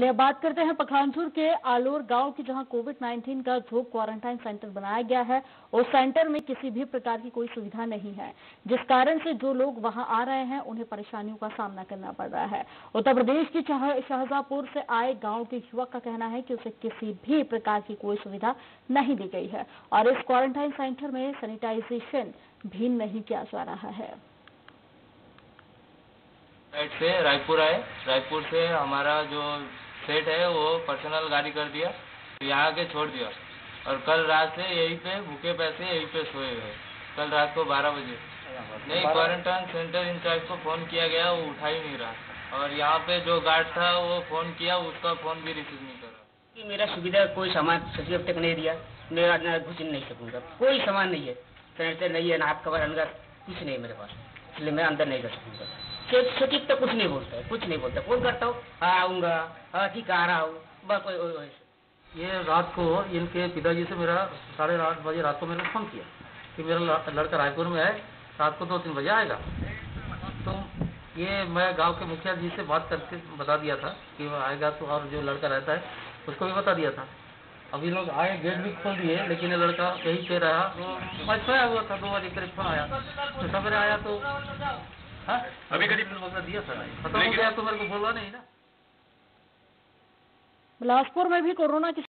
अब बात करते हैं पखानजूर के आलोर गांव की, जहां कोविड-19 का जो क्वारंटाइन सेंटर बनाया गया है, उस सेंटर में किसी भी प्रकार की कोई सुविधा नहीं है, जिस कारण से जो लोग वहां आ रहे हैं उन्हें परेशानियों का सामना करना पड़ रहा है। उत्तर प्रदेश की शाहजहांपुर से आए गांव के युवक का कहना है कि उसे किसी भी प्रकार की कोई सुविधा नहीं दी गई है और इस क्वारंटाइन सेंटर में सैनिटाइजेशन भी नहीं किया जा रहा है। से रायपुर आए, रायपुर से हमारा जो सेट है वो पर्सनल गाड़ी कर दिया, यहाँ के छोड़ दिया और कल रात से यहीं पे भूखे पैसे यहीं पे सोए हुए। कल रात को 12 बजे नहीं, क्वारंटाइन सेंटर इंचार्ज को फोन किया गया, वो उठा ही नहीं रहा और यहाँ पे जो गार्ड था वो फोन किया, उसका फोन भी रिसीव नहीं कर रहा। मेरा सुविधा कोई सामान सचिव अब तक नहीं दिया, मेरा घुस नहीं सकूंगा, कोई सामान नहीं है, सैनिटाइजर नहीं है, नाक कवर अंदर कुछ नहीं है मेरे पास, इसलिए मैं अंदर नहीं कर सकूंगा। सचिव तो कुछ नहीं बोलता है, कुछ नहीं बोलता, फोन करता हूँ आऊंगा, ठीक आ रहा हूँ बस। ये रात को इनके पिताजी से मेरा 8:30 बजे रात को मेरे को फोन किया कि मेरा लड़का रायपुर में है, रात को 2-3 बजे आएगा। तो ये मैं गांव के मुखिया जी से बात करके बता दिया था कि वो आएगा, तो और जो लड़का रहता है उसको भी बता दिया था। अभी लोग आए, गेट भी खोल दिए, लेकिन ये लड़का यहीं पे रहा। तो मैं सोया हुआ था, 2 बजे करीब फोन आया, तो सवेरे आया तो अभी करीब दिया सर, खत्म हो गया तो मेरे को बोला नहीं ना। बिलासपुर में भी कोरोना की